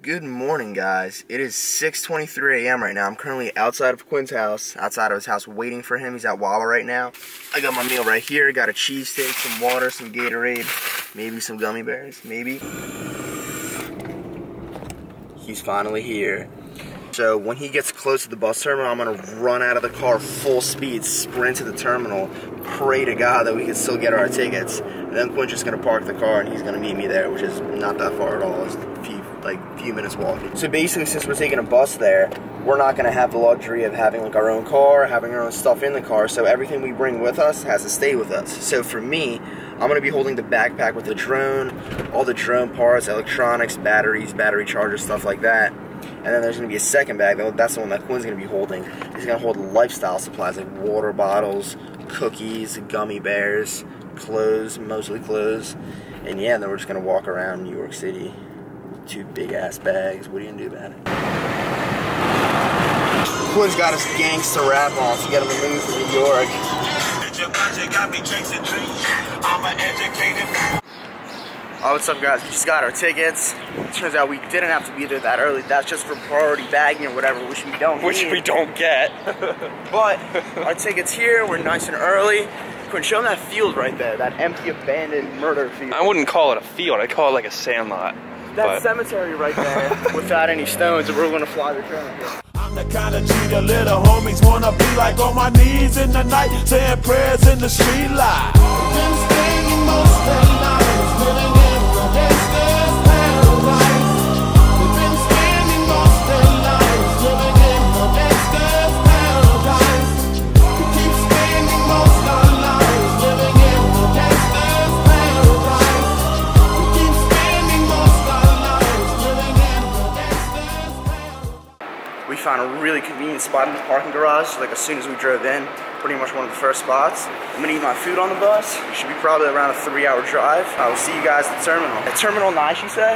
Good morning, guys. It is 6:23 a.m. right now. I'm currently outside of Quinn's house, outside of his house waiting for him. He's at Wawa right now. I got my meal right here. Got a cheesesteak, some water, some Gatorade, maybe some gummy bears, maybe. He's finally here. So when he gets close to the bus terminal, I'm gonna run out of the car full speed, sprint to the terminal, pray to God that we can still get our tickets. And then Quinn's just gonna park the car and he's gonna meet me there, which is not that far at all. It's a few minutes walking. So basically, since we're taking a bus there, we're not gonna have the luxury of having like our own car, having our own stuff in the car. So everything we bring with us has to stay with us. So for me, I'm gonna be holding the backpack with the drone, all the drone parts, electronics, batteries, battery chargers, stuff like that. And then there's going to be a second bag, that's the one that Quinn's going to be holding. He's going to hold lifestyle supplies like water bottles, cookies, gummy bears, clothes, mostly clothes. And yeah, then we're just going to walk around New York City with two big ass bags. What are you going to do about it? Quinn's got his gangsta rap on to get him in the mood for New York. Oh, what's up, guys? We just got our tickets. Turns out we didn't have to be there that early. That's just for priority bagging or whatever, which we don't get. But our ticket's here. We're nice and early. Quinn, show them that field right there, that empty, abandoned murder field. I wouldn't call it a field. I'd call it like a sandlot. That cemetery right there, without any stones, and we're gonna fly the drone. I'm the kind of G the little homies wanna be like, on my knees in the night, saying prayers in the street light. Been staying most of the night, living in the gangster's paradise. We've been standing most of the night, living in the gangster's paradise. We keep standing most of the night, living in the gangster's paradise. We keep standing most of the night, living in the gangster's paradise. We found a really convenient spot in the parking garage, like as soon as we drove in. Pretty much one of the first spots. I'm gonna eat my food on the bus. It should be probably around a 3-hour drive. I will see you guys at the terminal. At Terminal 9, she said?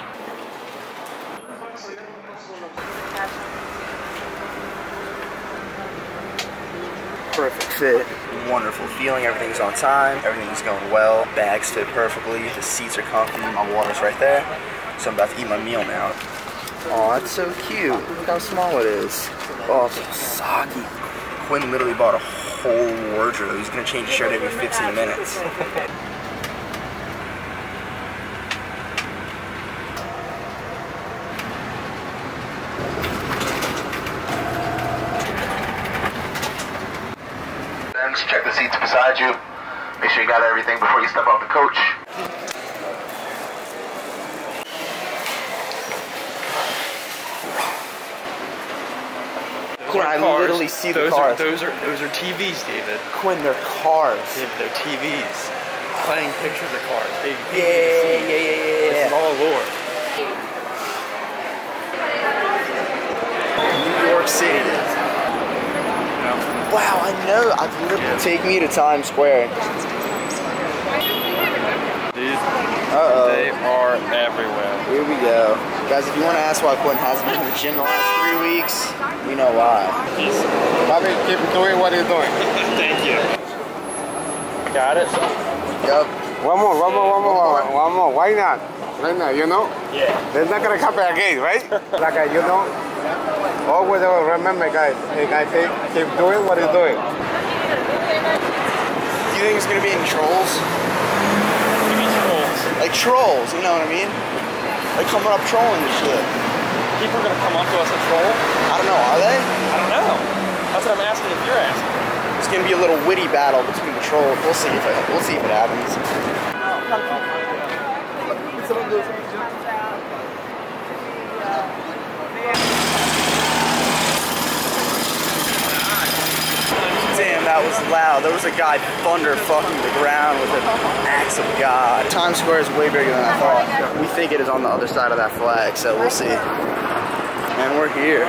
Perfect fit. Wonderful feeling. Everything's on time. Everything's going well. Bags fit perfectly. The seats are comfy. My water's right there. So I'm about to eat my meal now. Oh, that's so cute. Look how small it is. Oh, it's so soggy. Quinn literally bought a whole wardrobe. He's gonna change his shirt every 15 minutes. Then just check the seats beside you. Make sure you got everything before you step off the coach. Quinn, I literally see the cars. Those are TVs, David. Quinn, they're cars. David, they're TVs. Playing pictures of cars. Yeah. This is all lore. New York City. Wow, I know. I've literally take me to Times Square. Dude, they are everywhere. Here we go. Guys, if you want to ask why Quinn hasn't been in the gym the last 3 weeks, we know why. Bobby, keep doing what you're doing. Thank you. Got it? Yup. One more. Why not? Right now, you know? Yeah. It's not gonna happen again, right? Like, you know? Always remember, guys. Hey, guys, keep doing what you're doing. Do you think there's gonna be any trolls? Like trolls, you know what I mean? Like coming up trolling and shit. People are gonna come up to us and troll? I don't know, are they? I don't know. That's what I'm asking if you're asking. It's gonna be a little witty battle between the trolls. We'll see if it happens. Damn, that was loud. There was a guy thunder fucking the ground with an axe of God. Times Square is way bigger than I thought. We think it is on the other side of that flag, so we'll see. And we're here.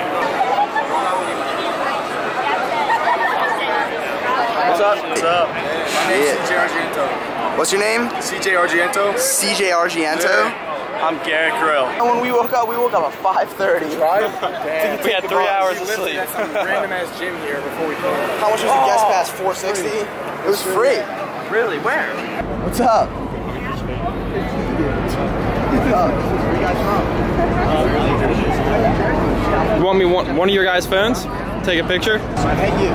What's up? What's up? My name's CJ Argento. What's your name? CJ Argento. CJ Argento? Yeah. I'm Garrett Grill. And when we woke up at 5:30. Right? We had 3 hours of sleep. At some random ass gym here before we came. How much was the guest pass? $460? It was free. Really? Where? What's up? What's up? Where you guys from? want me one of your guys' phones? Take a picture? Hey, you.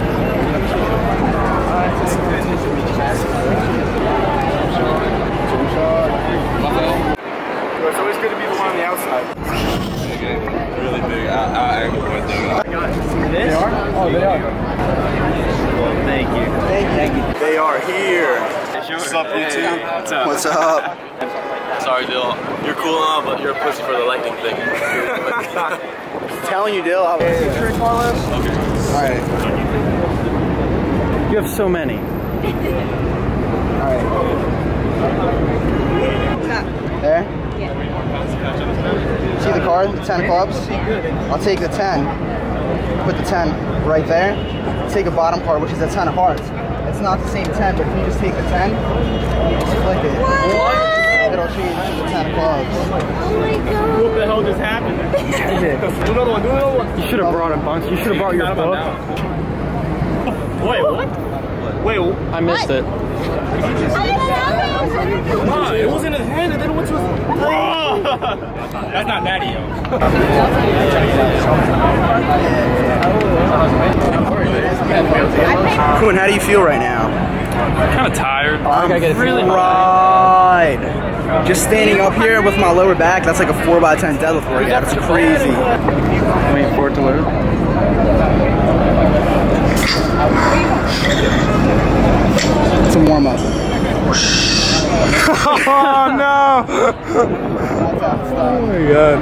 It's always good to be the one on the outside. Really big. They are? Oh, they are. Thank you. Thank you. They are here. What's up, YouTube? What's up? What's up? Sorry, Dill. You're cool now, but you're a pussy for the lightning thing. Telling you, Dill. Okay. Alright. You have so many. Alright. There? See the card? The 10 clubs? I'll take the 10. Put the 10 right there. Take a bottom card, which is a 10 of hearts. It's not the same 10, but if you just take the 10, just flick it. What? It'll change to the 10 of clubs. Oh my god. What the hell just happened? Do another one, do another one. You should have brought a bunch. You should have brought your book. Wait, what? Wait, I missed it. Nah, it was in his hand and then it went to his... That's not Natty, yo. Kuhn, how do you feel right now? Kind of tired. I'm really fried. Just standing up here with my lower back, that's like a 4x10 deadlift workout. It's crazy. Waiting for it to load. It's a warm up. Oh no! Oh my god.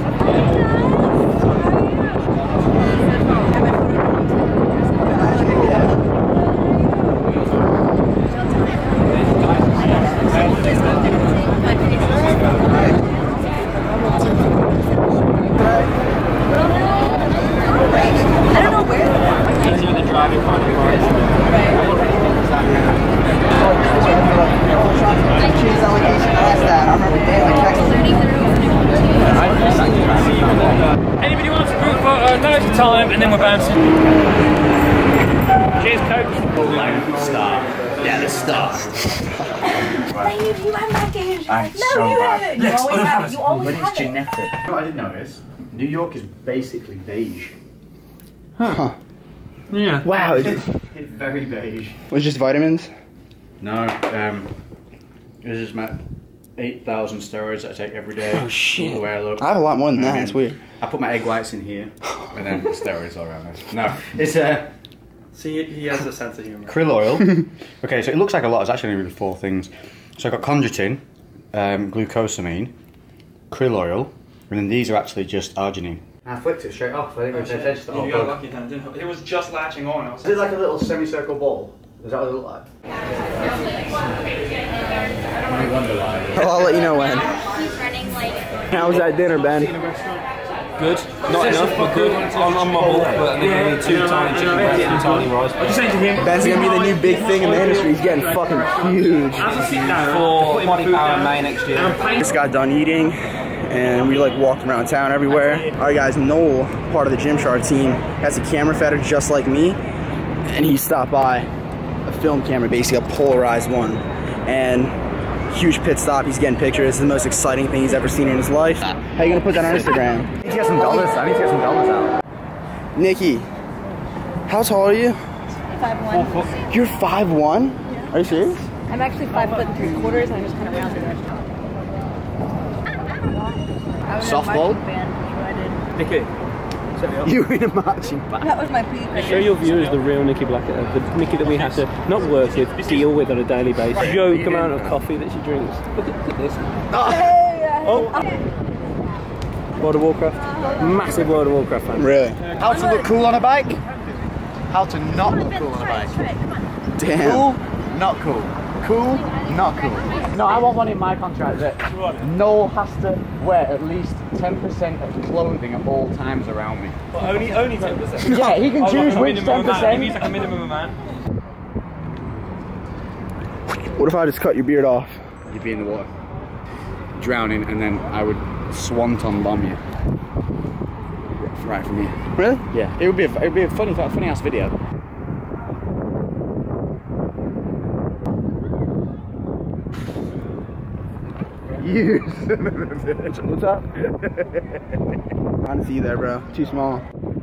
Anybody wants a group photo? Now's the time, and then we're bouncing. Cheers, coach. Star. Yeah, the star. You have baggage. I'm No, so you bad. haven't. You always have it. You always But have it's it. genetic. You know what I didn't notice? New York is basically beige. Huh. Yeah. Wow. It's very beige. Was it just vitamins? No, this is my 8,000 steroids that I take every day. Oh shit. The way I look. I have a lot more than that. That's weird. I put my egg whites in here, and then steroids all around this. No, it's See, he has a sense of humor. krill oil. Okay, so it looks like a lot. It's actually really 4 things. So I've got chondroitin, glucosamine, krill oil, and then these are actually just arginine. I flicked it straight off. I didn't even pay attention to You got lucky then, didn't it? It was just latching on. Is it like a little semicircle ball? Is that what it looked like? I'll let you know when. He's running like. How was that dinner, Ben? Good. Not enough, but good. On my whole, but I think only 2 tiny chicken breasts and 2 tiny rice. I was just saying to him. Ben's gonna be the new big thing in the industry. He's getting fucking huge. As I sit down, For body power in May next year. Just got done eating, and we like walked around town everywhere. All right, guys. Noel, part of the Gymshark team, has a camera fetter just like me, and he stopped by a film camera, basically a polarized one, and huge pit stop. He's getting pictures. It's the most exciting thing he's ever seen in his life. How you gonna put that on Instagram? I need to get some dollars. I need to get some dollars out. Nikki, how tall are you? 5'1". You're 5'1"? Are you serious? I'm actually 5 foot 3/4. I just kind of rounded it. Softball? Nikki. You were in a marching band. That was my peak. Show your viewers the real Nikki Blackett, the Nikki that we have to not work with, deal with on a daily basis. Joke amount of coffee that she drinks. Look at this. Oh. World of Warcraft. Massive World of Warcraft fan. Really? How to look cool on a bike? How to not look cool on a bike? Damn. Cool, not cool. Cool, not cool. No, I want one in my contract that Noel has to wear at least 10% of clothing at all times around me. But only 10%. Yeah, he can choose which 10%. It means like a minimum amount. What if I just cut your beard off? You'd be in the water, drowning, and then I would swanton bomb you. Right from here. Really? Yeah, it would be a funny ass video. You son of a bitch. What's up? I don't see you there, bro. Too small.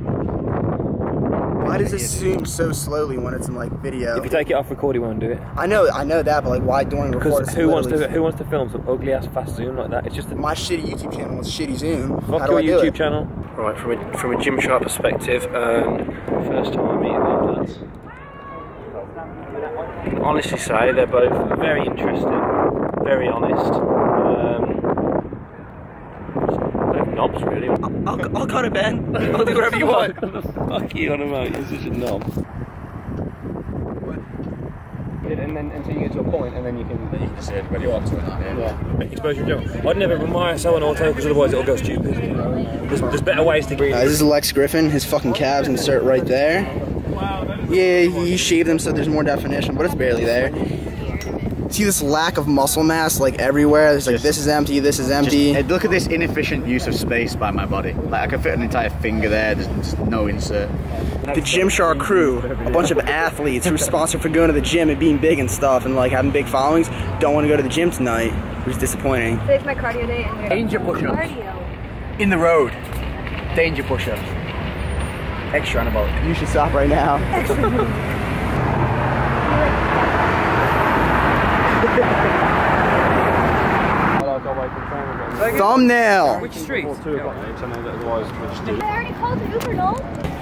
Why does it zoom so slowly when it's in like video? If you take it off record, it won't do it. I know that, but like, why during record? Because who wants to film some ugly ass fast zoom like that? It's just my shitty YouTube channel with shitty zoom. Fuck your YouTube channel. Right, from a Gymshark perspective, first time meeting these lads. Honestly say they're both very interesting, very honest. They're knobs really. I'll cut it, Ben. I'll do whatever you want. What the fuck are you on about? You're such a knob. And then until you get to a point, and then you can decide whether you want to or not. Yeah. Exposure jump. I'd never run my ISO on auto because otherwise it'll go stupid. There's better ways to breathe. This is Lex Griffin. His fucking calves insert right there. Yeah, you shave them so there's more definition, but it's barely there. See this lack of muscle mass like everywhere? It's like this is empty, this is empty. Look at this inefficient use of space by my body. Like I can fit an entire finger there, there's just no insert. The Gymshark crew, a bunch of athletes who are sponsored for going to the gym and being big and stuff and like having big followings, don't want to go to the gym tonight, which is disappointing. Today's my cardio day and Danger push-ups. cardio. In the road. Danger push-ups. Extra anabolic. You should stop right now. Thumbnail! Which street? I already called an Uber, no?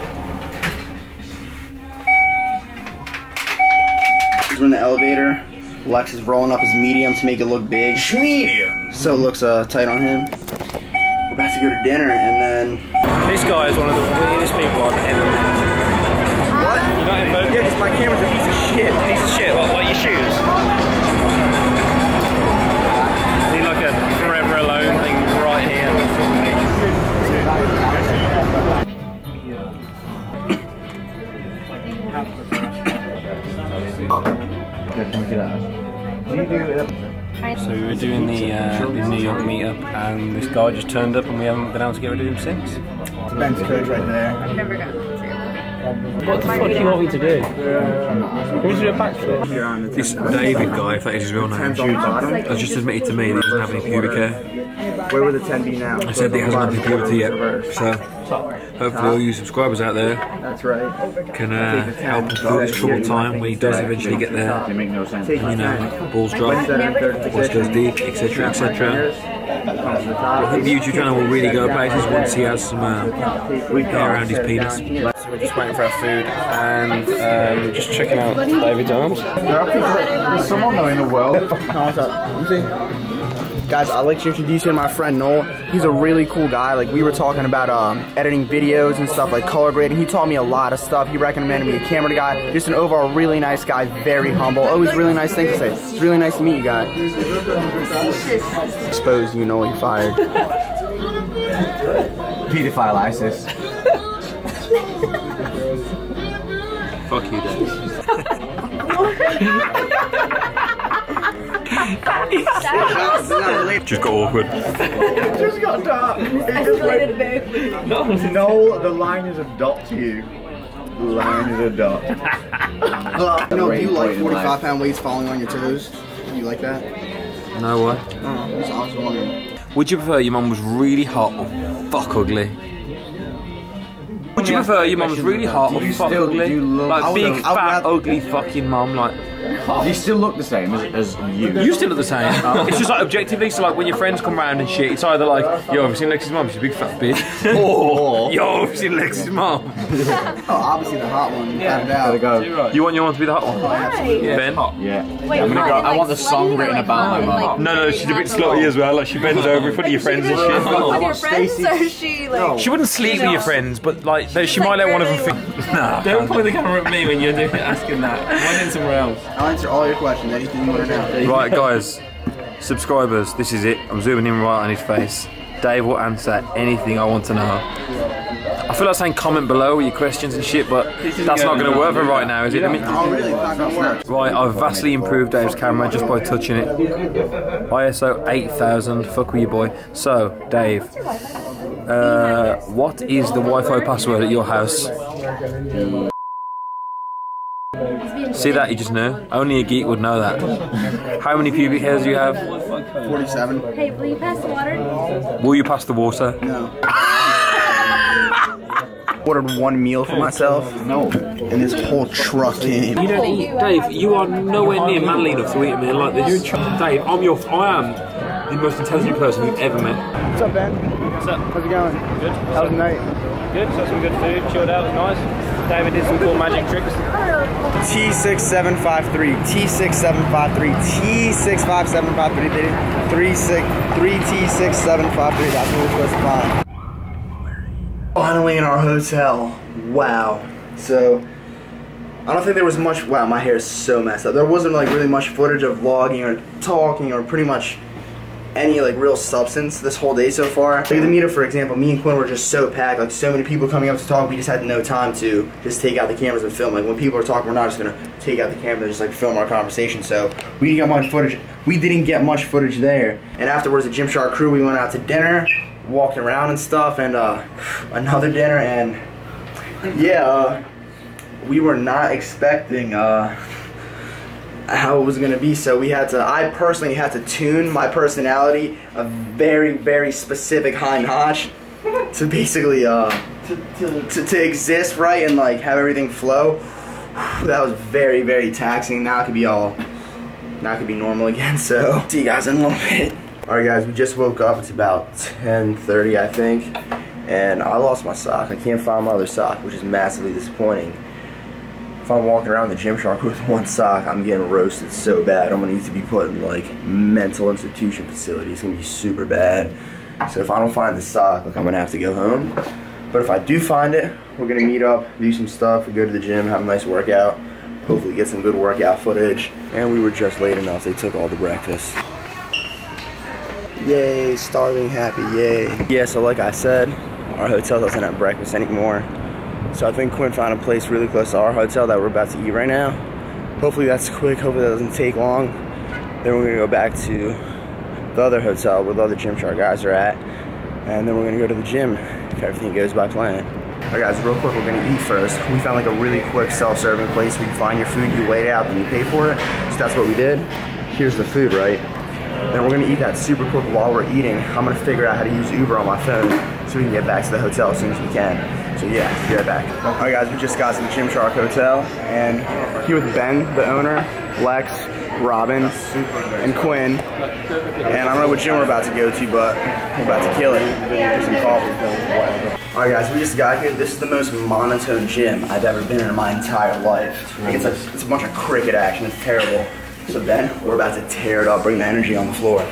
We're in the elevator. Lex is rolling up his medium to make it look big. Medium! So it looks tight on him. We're about to go to dinner and then... This guy is one of the weirdest people I've ever met. What? You're not in Yeah, because my camera's a piece of shit. Piece of shit, like your shoes. Need like a forever alone thing right here. So we were doing the New York meetup and this guy just turned up and we haven't been able to get rid of him since. Ben's coach right there. I've never gotten to. What the fuck do you want me to do? Who's do a backflip? This David guy, if that is his real name, has just admitted to me that he doesn't have any pubic hair. Where would the 10 be now? I said that he hasn't had any puberty yet, so hopefully all you subscribers out there can help him through this troubled time when he does eventually get there. And, you know, balls drop, voice goes deep, etc, etc. I think the YouTube channel will really go places once he has some hair around his penis. So we're just waiting for our food and just checking out David's arms. There's someone though in the world. What's up? Guys, I'd like to introduce you to my friend Noel. He's a really cool guy. Like, we were talking about editing videos and stuff, like color grading. He taught me a lot of stuff. He recommended me a camera guy. Just an overall really nice guy, very humble. Always really nice things to say. It's really nice to meet you guys. Exposed, you know, you're fired. Pedophile ISIS. Fuck you, Dave. Just got awkward. Just got dark. No, the line is a dot to you. The line is a dot. You know, do you like 45-pound weights falling on your toes? Do you like that? No what? I was wondering. Would you prefer your mum was really hot or fuck ugly? Would you prefer your mum was really hot or fuck ugly? Like big, fat, ugly fucking mum, like... You still look the same as you. You still look the same. It's just like objectively, so like when your friends come round and shit, it's either like, yo, have you seen Lexi's mum? She's a big fat bitch. Or, yo, have you seen Lexi's mum? Oh, obviously the hot one. Yeah, gotta go. You want your mum to be the hot one? Why? Ben? Yeah. Wait, I'm gonna go. I want the song written about my mum. No, she's a bit slutty as well. Like she bends over in front of your friends and shit. With your friends, or is she like? She wouldn't sleep with your friends, but like she might let one of them think. Nah. Don't point the camera at me when you're asking that. Point in somewhere else. I'll answer all your questions. Anything you want to know. Right, guys, subscribers, this is it. I'm zooming in right on his face. Dave will answer anything I want to know. I feel like saying comment below with your questions and shit, but that's not going to work for right now, is it? Oh, really? It's not going to work. Right, I've vastly improved Dave's camera just by touching it. ISO 8000, fuck with you, boy. So, Dave, what is the Wi-Fi password at your house? See that? You just knew. Only a geek would know that. How many pubic hairs do you have? 47. Hey, will you pass the water? Will you pass the water? No. Ordered one meal for myself. No. And this whole truck came. You don't eat, Dave. You are nowhere near manly enough to eat a meal like this. Dave, I am the most intelligent person you've ever met. What's up, Ben? What's up? How's it going? Good. How was the night? Good. Saw some good food. Chilled out. It was nice. David did some cool magic tricks. T6753, T6753, T65753, 3T6753. That's what we're supposed to find. Finally in our hotel. Wow. So I don't think there was much. Wow, my hair is so messed up. There wasn't like really much footage of vlogging or talking or pretty much any like real substance this whole day so far. Like the meetup, for example, me and Quinn were just so packed, like so many people coming up to talk, we just had no time to just take out the cameras and film. Like when people are talking, we're not just gonna take out the camera and just like film our conversation. So we didn't get much footage. We didn't get much footage there. And afterwards, the Gymshark crew, we went out to dinner, walked around and stuff, and another dinner, and yeah, we were not expecting how it was going to be, so we had to, I personally had to tune my personality a very, very specific high notch to basically to exist right and like have everything flow. That was very, very taxing. Now it could be normal again, so see you guys in a little bit. Alright guys, we just woke up. It's about 10:30 I think, and I lost my sock. I can't find my other sock, which is massively disappointing. If I'm walking around the Gymshark with one sock, I'm getting roasted so bad. I'm gonna need to be put in like mental institution facility. It's gonna be super bad. So if I don't find the sock, like I'm gonna have to go home. But if I do find it, we're gonna meet up, do some stuff, we go to the gym, have a nice workout, hopefully get some good workout footage. And we were just late enough, they took all the breakfast. Yay, starving happy, yay. Yeah, so like I said, our hotel doesn't have breakfast anymore. So I think Quinn found a place really close to our hotel that we're about to eat right now. Hopefully that's quick, hopefully that doesn't take long. Then we're gonna go back to the other hotel where the other Gymshark guys are at. And then we're gonna go to the gym if everything goes by plan. Alright guys, real quick, we're gonna eat first. We found like a really quick self-serving place where you find your food, you lay it out, then you pay for it. So that's what we did. Here's the food, right? Then we're gonna eat that super quick while we're eating. I'm gonna figure out how to use Uber on my phone so we can get back to the hotel as soon as we can. So yeah, be right back. Alright guys, we just got to the Gymshark Hotel, and here with Ben, the owner, Lex, Robin, and Quinn. And I don't know what gym we're about to go to, but we're about to kill it. Get some coffee. Alright guys, we just got here. This is the most monotone gym I've ever been in my entire life. Like it's a bunch of cricket action, it's terrible. So Ben, we're about to tear it up, bring the energy on the floor.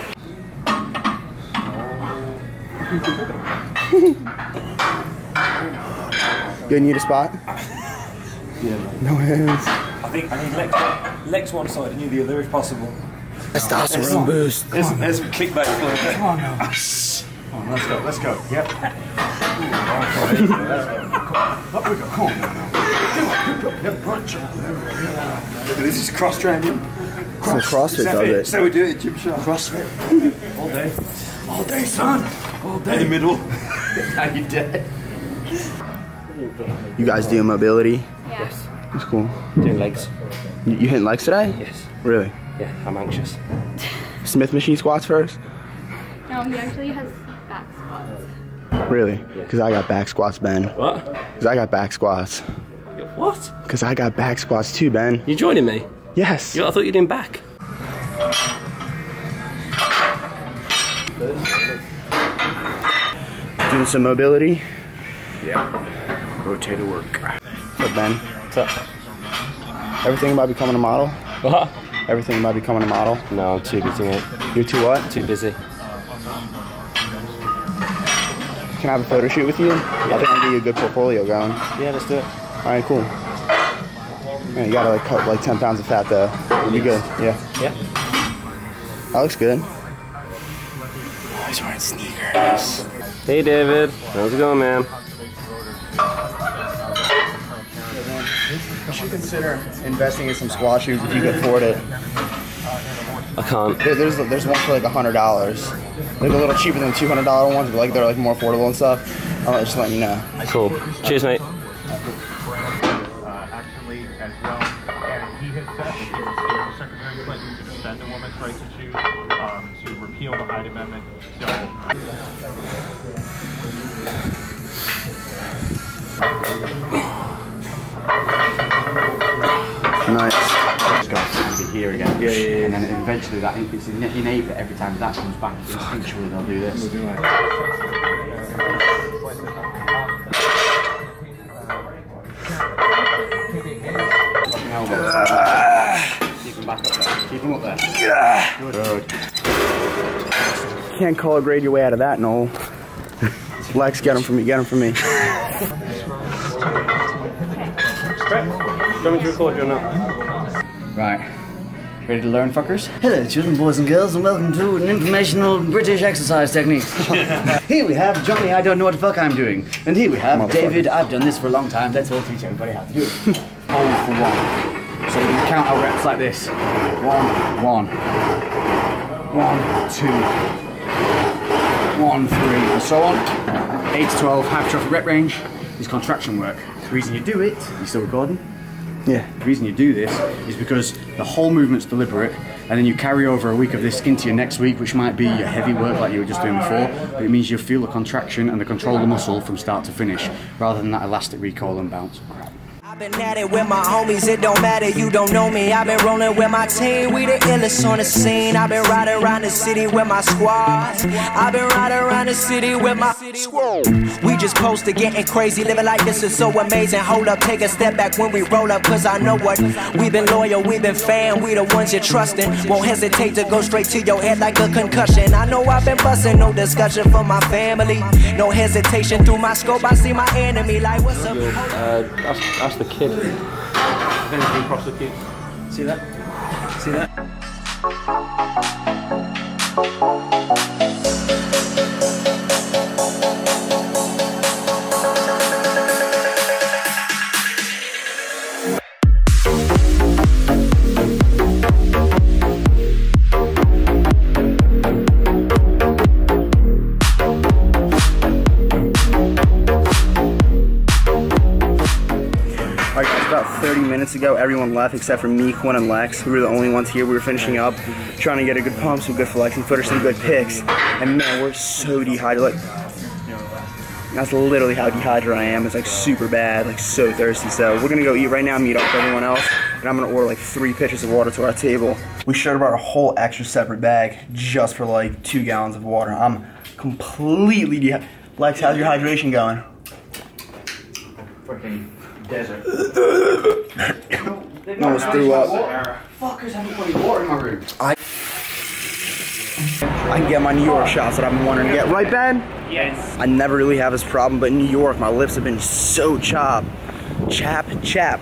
You need a spot? Yeah. No hands. I need legs one side and you the other if possible. Testosterone boost. There's some kickback for it. Come on now. Come on, let's go. Yep. Up we go. Come on. Yep. Look at this is cross-training. Some CrossFit does it. So we do it at Gymshark. CrossFit. All day. All day, son. All day. In the middle. Now you dead. You guys do mobility? Yes. That's cool. Doing legs. You hitting legs today? Yes. Really? Yeah, I'm anxious. Smith machine squats first? No, he actually has back squats. Really? Because I got back squats, Ben. What? Because I got back squats. What? Because I got back squats too, Ben. You joining me? Yes. I thought you were doing back. Doing some mobility? Yeah. Rotator work. What's up, Ben? What's up? Everything about becoming a model? What? Everything about becoming a model? No, I'm too busy, mate. You're too what? Too busy. Can I have a photo shoot with you? I think I'll get you a good portfolio going. Yeah, let's do it. Alright, cool. Man, you gotta like cut like 10 pounds of fat though. You'll be good. Yeah. Yeah. That looks good. Oh, he's wearing sneakers. Hey, David. How's it going, man? You should consider investing in some squat shoes if you can afford it. I can't. There's one for like $100. They're a little cheaper than the $200 ones, but like they're like more affordable and stuff. I'm just letting you know. Cool. Cheers, mate. Actually, as well, and he had said Secretary Clinton to defend a woman's right to choose, to repeal the Hyde Amendment. So. Nice. Just got to be here again. Yeah. And then eventually that it's innate that every time that comes back, instinctually they'll do this. Keep them back up there. Keep them up there. Good. Can't color grade your way out of that, Noel. Lex, get him for me. Get him for me. Do you want me to record you or not? Right. Ready to learn, fuckers? Hello, children, boys and girls, and welcome to an informational British exercise technique. Here we have Johnny, I don't know what the fuck I'm doing. And here we have David, I've done this for a long time, let's all teach everybody how to do it. Hold for 1. So you can count our reps like this. 1, 1. 1, 2. 1, 3, and so on. 8 to 12 hypertrophic rep range is contraction work. The reason you do it, you still recording? Yeah. The reason you do this is because the whole movement's deliberate, and then you carry over a week of this into your next week, which might be a heavy work like you were just doing before, but it means you'll feel the contraction and the control of the muscle from start to finish, rather than that elastic recoil and bounce. I've been at it with my homies, it don't matter, you don't know me. I've been rolling with my team, we the illest on the scene. I've been riding around the city with my squad. I've been riding around the city with my squad. We just posted getting crazy, living like this is so amazing. Hold up, take a step back when we roll up, cause I know what. We've been loyal, we've been fan, we the ones you're trusting. Won't hesitate to go straight to your head like a concussion. I know I've been busting, no discussion for my family. No hesitation, through my scope I see my enemy like what's up. That's the kid. Then you cross the kid. See that? See that? About 30 minutes ago, everyone left except for me, Quinn, and Lex. We were the only ones here. We were finishing up, trying to get a good pump, some good flexing footage, some good picks. And man, we're so dehydrated. Like, that's literally how dehydrated I am. It's like super bad, like so thirsty. So we're gonna go eat right now, meet up with everyone else, and I'm gonna order like 3 pitchers of water to our table. We should have brought a whole extra separate bag just for like 2 gallons of water. I'm completely dehydrated. Lex, how's your hydration going? Freaking desert. Almost threw up. Fuckers haven't put any water in my room. I can get my New York shots that I've been wanting to get. Right, Ben? Yes. I never really have this problem, but in New York, my lips have been so chapped. Chapped.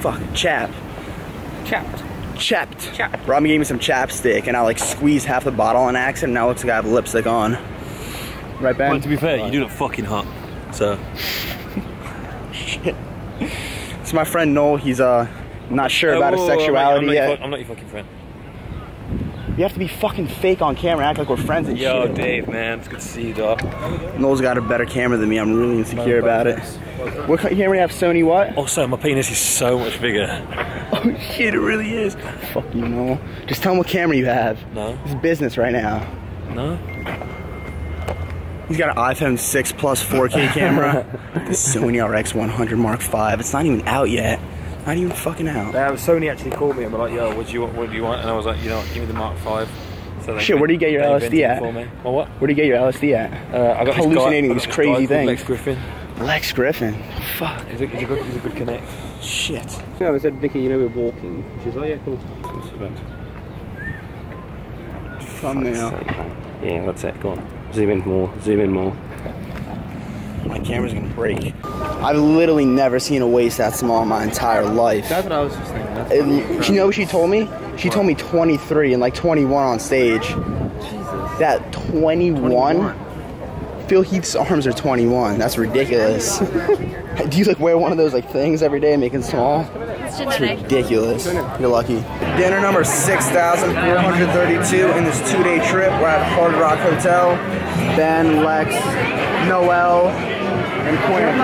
Robbie gave me some chapstick, and I like squeezed half the bottle on accident, and now it looks like I have lipstick on. Right, Ben? Well, to be fair, you do look fucking hot, so. Shit. It's my friend Noel. He's not sure about his sexuality yet. I'm not your fucking friend. You have to be fucking fake on camera, act like we're friends and shit. Yo, Dave, man, it's good to see you, dog. Noel's got a better camera than me. I'm really insecure about it. What camera do you have? Sony what? Also, my penis is so much bigger. Oh shit, it really is. Fuck you, Noel. Just tell him what camera you have. No. It's business right now. No. He's got an iPhone 6 Plus 4K camera. The Sony RX100 Mark V. It's not even out yet. Not even fucking out. Sony actually called me and were like, yo, what do you want? And I was like, you know what, give me the Mark V. So shit, where do you get your LSD at? For me. Well, what? Where do you get your LSD at? I got hallucinating these crazy things. Lex Griffin. Lex Griffin? Fuck. He's a good connect. Shit. Yeah, I said, Vicky, you know we're walking. She's like, yeah, cool. Thumbnail. Yeah, that's it. Go on. Zoom in more. Zoom in more. My camera's gonna break. I've literally never seen a waist that small in my entire life. That's what I was just thinking. You know what she told me? She told me 23 and like 21 on stage. Jesus. That 21? Phil Heath's arms are 21. That's ridiculous. Do you like wear one of those like things every day and make it small? It's genetic. It's ridiculous. You're lucky. Dinner number 6,432 in this 2-day trip. We're at Hard Rock Hotel. Ben, Lex, Noel, and Quinn.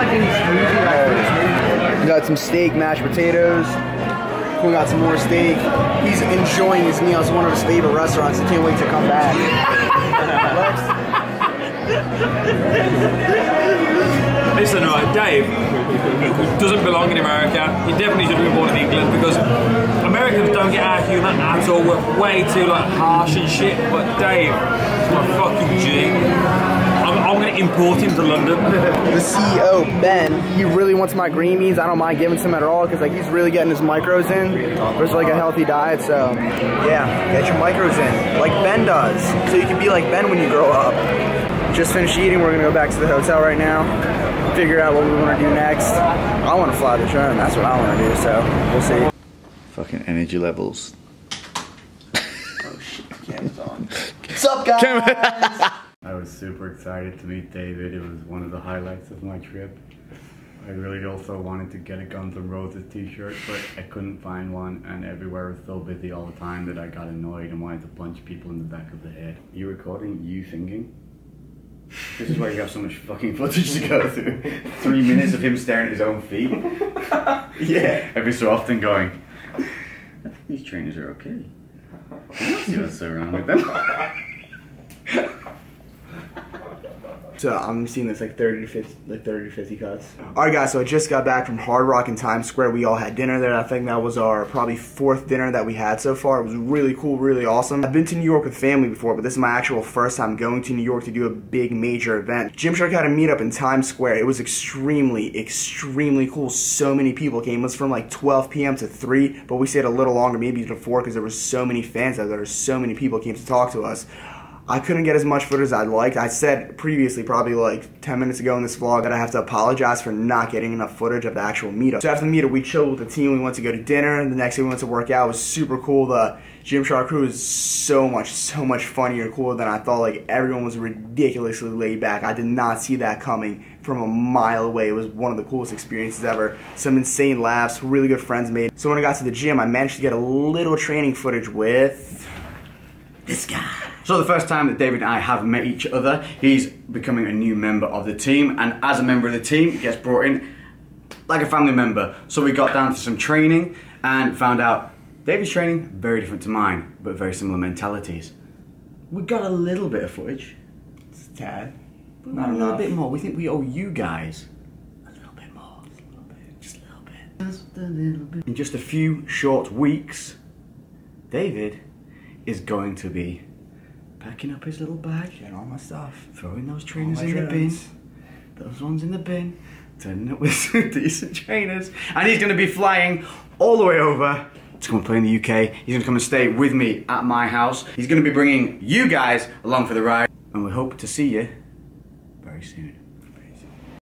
We got some steak, mashed potatoes. We got some more steak. He's enjoying his meal. It's one of his favorite restaurants. He can't wait to come back. Listen, right, Dave, It doesn't belong in America. It definitely should have been born in England because Americans don't get our humour at all. We're way too like harsh and shit. But Dave is my fucking G. I'm going to import him to London. The CEO, Ben, he really wants my green beans. I don't mind giving some at all because like he's really getting his micros in versus like a healthy diet. So yeah, get your micros in like Ben does, so you can be like Ben when you grow up. Just finished eating. We're gonna go back to the hotel right now, figure out what we want to do next. I want to fly the drone. That's what I want to do. So we'll see. Fucking energy levels. Oh shit, camera's on. What's up, guys? I was super excited to meet David. It was one of the highlights of my trip. I really also wanted to get a Guns N' Roses t-shirt, but I couldn't find one, and everywhere was so busy all the time that I got annoyed and wanted to punch people in the back of the head. You recording? You singing? This is why you have so much fucking footage to go through. 3 minutes of him staring at his own feet. Yeah. Every so often going, I think these trainers are okay. Let's see what's around with them. So I'm seeing this like 30 to 50 cuts. Alright guys, so I just got back from Hard Rock in Times Square. We all had dinner there. I think that was our probably 4th dinner that we had so far. It was really cool, really awesome. I've been to New York with family before, but this is my actual first time going to New York to do a big major event. Gymshark had a meetup in Times Square. It was extremely, extremely cool. So many people came. It was from like 12 p.m. to 3, but we stayed a little longer, maybe to 4, because there were so many fans out there. So many people came to talk to us. I couldn't get as much footage as I'd liked. I said previously, probably like 10 minutes ago in this vlog, that I have to apologize for not getting enough footage of the actual meetup. So after the meetup, we chilled with the team. We went to go to dinner, and the next day we went to work out. It was super cool. The Gymshark crew is so much funnier and cooler than I thought. Like, everyone was ridiculously laid back. I did not see that coming from a mile away. It was one of the coolest experiences ever. Some insane laughs, really good friends made. So when I got to the gym, I managed to get a little training footage with this guy. So the first time that David and I have met each other, he's becoming a new member of the team, and as a member of the team, he gets brought in like a family member. So we got down to some training and found out David's training, very different to mine, but very similar mentalities. We got a little bit of footage. It's a tad. But not a little bit more. We think we owe you guys a little bit more. Just a little bit. Just a little bit. Just a little bit. In just a few short weeks, David is going to be packing up his little bag, getting all my stuff, throwing those trainers in the bin, those ones in the bin, turning up with some decent trainers, and he's going to be flying all the way over to come and play in the UK. He's going to come and stay with me at my house. He's going to be bringing you guys along for the ride, and we hope to see you very soon.